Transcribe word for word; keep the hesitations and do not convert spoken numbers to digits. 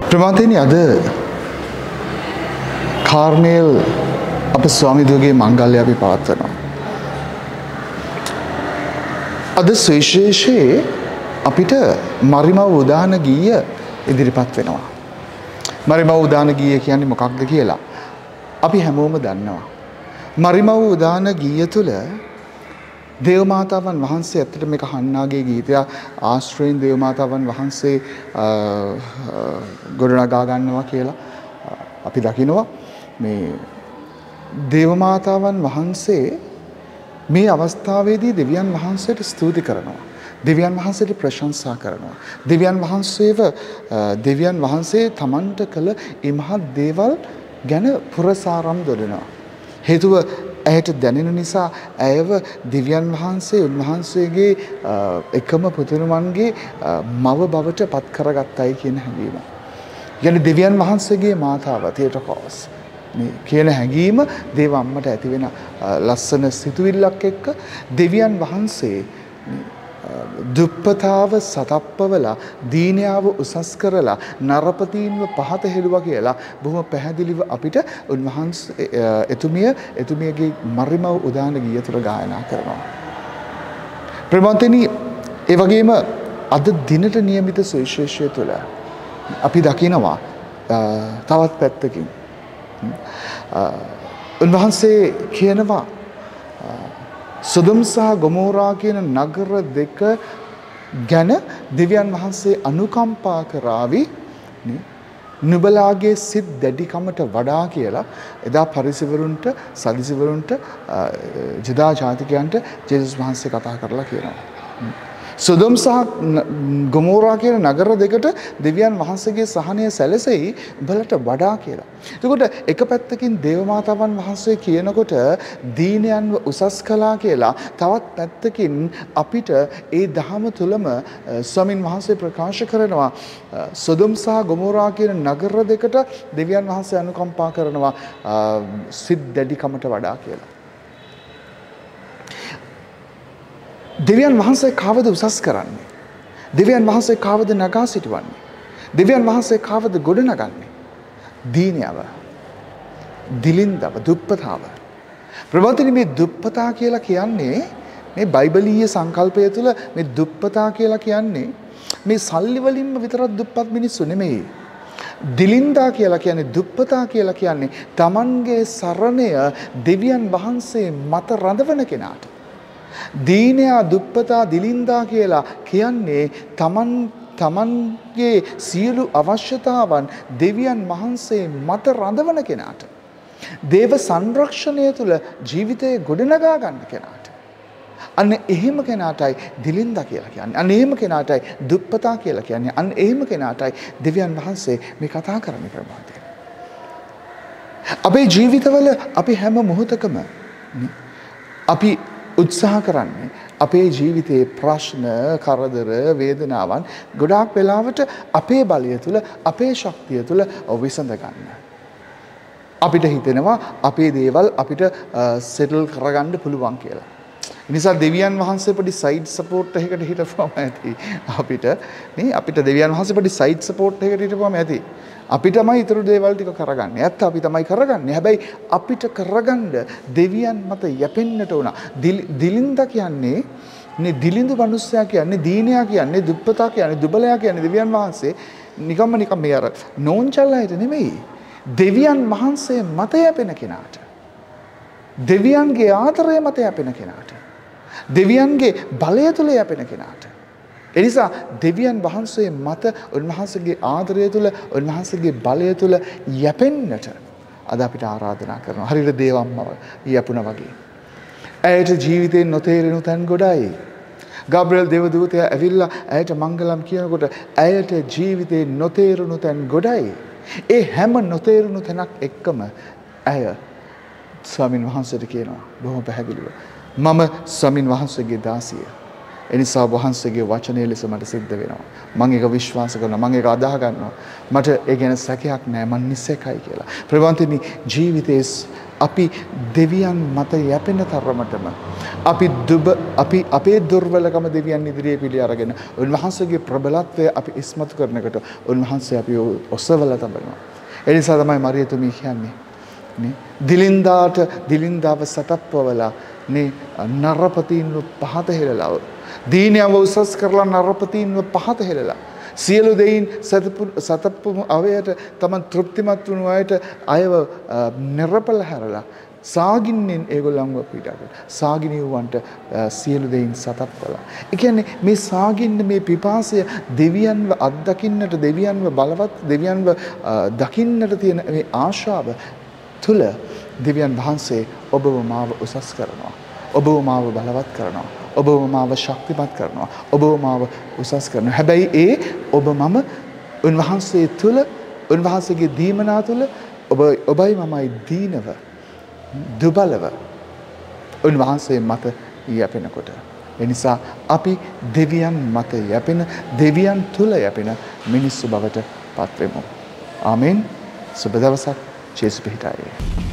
ප්‍රමාතේනි අද කාර්මේල් අපේ ස්වාමීදුවගේ මංගල්‍ය අපි පවත්වනවා. අද සවිශේෂයේ අපිට මරිමව් උදාන ගීය ඉදිරිපත් වෙනවා. මරිමව් උදාන ගීය කියන්නේ මොකක්ද කියලා අපි හැමෝම දන්නවා. මරිමව් උදාන ගීය තුළ දේවමාතාවන් වහන්සේ ඇත්තට මේක හන්නාගේ ගීතය ආශ්‍රයෙන් දේවමාතාවන් වහන්සේ ගොඩනගා ගන්නවා කියලා අපි දකිනවා. මේ දේවමාතාවන් වහන්සේ මේ අවස්ථාවේදී දෙවියන් වහන්සේට ස්තුති කරනවා. දෙවියන් වහන්සේට ප්‍රශංසා කරනවා. දෙවියන් වහන්සේව දෙවියන් වහන්සේ තමන්ට කළ ඉමහත් දේවල් ගැන පුරසාරම් දොඩනවා. හේතුව ඇයට දැනෙන නිසා ඇයව දිව්‍යන් වහන්සේ උන්වහන්සේගේ එකම පුතුණුවන්ගේ මව බවට පත් කරගත්තයි කියන හැඟීම. يعني දිව්‍යන් වහන්සේගේ මාතාව තියටකෝස් මේ කියන හැඟීම දේව අම්මට ඇති වෙන ලස්සන සිතුවිල්ලක් එක්ක දෙවියන් වහන්සේ දුප්පතාව සතප්පවලා දීනයාව උසස් කරලා නරපතීන්ව පහත හෙළුවා කියලා බොහොම පැහැදිලිව අපිට උන්වහන්සේ එතුමිය එතුමියගේ මරිමව් උදාන ගීය තුළ ගායනා කරනවා. ප්‍රමෝතනි ඒ වගේම අද දිනට නියමිත සුවිශේෂය තුළ අපි දකිනවා තවත් පැත්තකින් උන්වහන්සේ කියනවා සොදොම් සහ ගොමෝරා කියන නගර දෙක ගැන දෙවියන් වහන්සේ අනුකම්පා කරાવી නුඹලාගේ සිත් දැඩිකමට වඩා කියලා එදා පරිසවරුන්ට සදිසවරුන්ට ජුදා ජාතිකයන්ට ජේසුස් වහන්සේ කතා කරලා කියනවා. සොදොම් සහ ගොමෝරා කියන නගර දෙකට දෙවියන් වහන්සේගේ සහනය සැලසෙයි උඹලට වඩා කියලා. එතකොට එක පැත්තකින් දේවමාතාවන් වහන්සේ කියනකොට දීනයන්ව උසස් කළා කියලා තවත් පැත්තකින් අපිට ඒ දහම තුලම ස්වාමින් වහන්සේ ප්‍රකාශ කරනවා සොදොම් සහ ගොමෝරා කියන නගර දෙකට දෙවියන් වහන්සේ අනුකම්පා කරනවා සිත් දැඩිකමට වඩා කියලා. දෙවියන් වහන්සේ කාවද උසස් කරන්නේ? දෙවියන් වහන්සේ කාවද නගා සිටවන්නේ? දෙවියන් වහන්සේ කාවද ගොඩ නගන්නේ? දීනයව, දිලින්දව, දුප්පතාව. ප්‍රබෝධිනී මේ දුප්පතා කියලා කියන්නේ මේ බයිබලීය සංකල්පය තුළ මේ දුප්පතා කියලා කියන්නේ මේ සල්ලි වලින්ම විතරක් දුප්පත් මිනිස්සු නෙමෙයි. දිලින්දා කියලා කියන්නේ දුප්පතා කියලා කියන්නේ Tamanගේ සරණය දෙවියන් වහන්සේ මත රඳවන කෙනාට. දීනයා දුප්පතා දිලින්දා කියලා කියන්නේ තමන් තමන්ගේ සියලු අවශ්‍යතාවන් දෙවියන් වහන්සේ මත රඳවන කෙනාට. දේව සංරක්ෂණය තුළ ජීවිතය ගොඩනගා ගන්න කෙනාට. අන්න එහෙම කෙනාටයි දිලින්දා කියලා කියන්නේ. අන්න එහෙම කෙනාටයි දුප්පතා කියලා කියන්නේ. අන්න එහෙම කෙනාටයි දෙවියන් වහන්සේ මේ කතා කරන්නේ ප්‍රමාදය. අපේ ජීවිතවල අපි හැම මොහොතකම අපි උත්සාහ කරන්නේ අපේ ජීවිතයේ ප්‍රශ්න, කරදර, වේදනාවන් ගොඩාක් වෙලාවට අපේ බලය තුල, අපේ ශක්තිය තුල විසඳ ගන්න. අපිට හිතෙනවා අපේ දේවල් අපිට සෙටල් කරගන්න පුළුවන් කියලා. නිසා දෙවියන් වහන්සේ පොඩි සයිඩ් සපෝට් එකකට හිටපුවම ඇති. අපිට නේ අපිට දෙවියන් වහන්සේ පොඩි සයිඩ් සපෝට් එකකට හිටපුවම ඇති. අපි තමයි ඊතර දේවල් ටික කරගන්නේ. ඇත්ත අපි තමයි කරගන්නේ. හැබැයි අපිට කරගන්න දෙවියන් මත යැපෙන්නට උනා. දිලින්ද කියන්නේ නේ දිලිඳු මිනිස්සයා කියන්නේ දීනයා කියන්නේ දුප්පතා කියන්නේ දුබලයා කියන්නේ දෙවියන් වහන්සේ නිකම්ම නිකම් මේ අර නෝන්චල්ලායට නෙමෙයි. දෙවියන් වහන්සේ මත යැපෙන කෙනාට. දෙවියන්ගේ ආදරය මත යැපෙන කෙනාට. දෙවියන්ගේ බලය තුල යැපෙන කෙනාට. එනිසා දෙවියන් වහන්සේ මත උන්වහන්සේගේ ආදරය තුල උන්වහන්සේගේ බලය තුල යැපෙන්නට අද අපිට ආරාධනා කරනවා. හරියට දේවම්මව යැපුණා වගේ. ඇයට ජීවිතේ නොතේරෙනු තැන් ගොඩයි. ගාබ්‍රියල් දේවදූතයා ඇවිල්ලා ඇයට මංගලම් කියනකොට ඇයට ජීවිතේ නොතේරුණු තැන් ගොඩයි. ඒ හැම නොතේරුණු තැනක් එක්කම ඇය ස්වාමින් වහන්සේට කියනවා බොහොම පැහැදිලිව මම ස්වාමින් වහන්සේගේ දාසිය. එනිසා වහන්සේගේ වචනය ලෙස මට සිද්ධ වෙනවා. මම ඒක විශ්වාස කරනවා. මම ඒක අදාහ ගන්නවා. මට ඒ ගැන සැකයක් නැහැ. මම නිසැකයි කියලා. ප්‍රවන්තිනි ජීවිතයේ අපි දෙවියන් මත යැපෙන තරමටම අපි දුබ අපි අපේ දුර්වලකම දෙවියන් ඉදිරියේ පිළි අරගෙන උන්වහන්සේගේ ප්‍රබලත්වය අපි ඉස්මතු කරනකොට උන්වහන්සේ අපි ඔසවලා තබනවා. ඒ නිසා තමයි මරියතුමී කියන්නේ නේ දිලින්දාට දිලින්දාව සතප්පවලා නේ නරපතීන්ව පහත හෙළලා දීනයව උසස් කරලා නරපතීන්ව පහත හෙළලා සියලු දෙයින් සතප්පු අවයට තමන් තෘප්තිමත් වුණු අයට අයව නිරපල හැරලා සාගින්නෙන් ඒගොල්ලන්ව පීඩා කළා. සාගිනියවන්ට සියලු දෙයින් සතප්පලා. ඒ කියන්නේ මේ සාගින්න මේ පිපාසය දෙවියන්ව අත්දකින්නට දෙවියන්ව බලවත් දෙවියන්ව දකින්නට තියෙන මේ ආශාව තුල දෙවියන් වහන්සේ ඔබව මාව උසස් කරනවා. ඔබව මාව බලවත් කරනවා. ඔබව මාව ශක්තිමත් කරනවා. ඔබව මාව උසස් කරනවා. හැබැයි ඒ ඔබ මම උන්වහන්සේ තුල උන්වහන්සේගේ දීමනා තුල ඔබ ඔබයි මමයි දීනව දුබලව උන්වහන්සේ මත යැපෙනකොට එනිසා අපි දෙවියන් මත යැපෙන දෙවියන් තුල යැපෙන මිනිස්සු බවට පත් වෙමු. ආමෙන්. සුබ දවසක්. ජේසුස් පිහිටායේ.